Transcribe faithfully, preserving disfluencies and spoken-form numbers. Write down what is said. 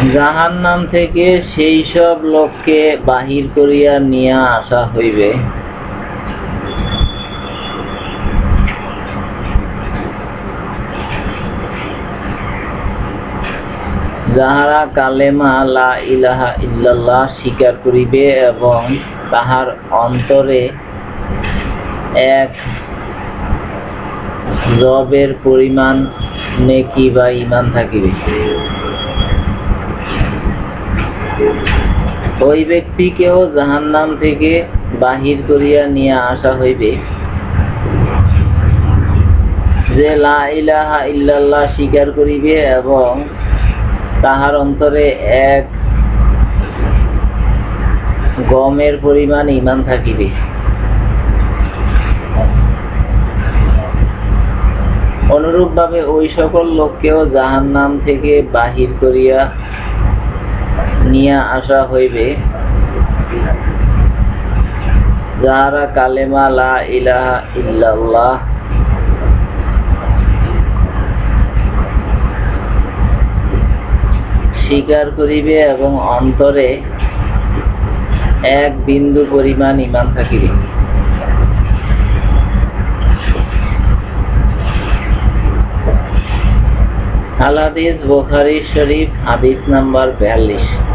জাহান্নাম থেকে সেই সব লোককে বাহির করিয়া নিয়া আসা হইবে যাহারা কালেমা লা ইলাহা ইল্লাল্লাহ স্বীকার করিবে এবং তাহার অন্তরে এক রবের পরিমাণ নেকি বা ঈমান থাকিবে। ওই ব্যক্তিকেও জাহান্নাম থেকে বাহির করিয়া নিয়ে আসা হইবে যে লা ইলাহা ইল্লাল্লাহ স্বীকার করিবে এবং তাহার অন্তরে এক গমের পরিমাণ ঈমান থাকিবে। অনুরূপভাবে ওই সকল লোককেও জাহান্নাম থেকে বাহির করিয়া নিয়ে আসা হইবে যাহারা কালেমা লা ইলাহা ইল্লাল্লাহ স্বীকার করিবে এবং অন্তরে এক বিন্দু পরিমাণ ঈমান থাকিবে। আল হাদিস বুখারী শরীফ হাদিস নাম্বার বিয়াল্লিশ।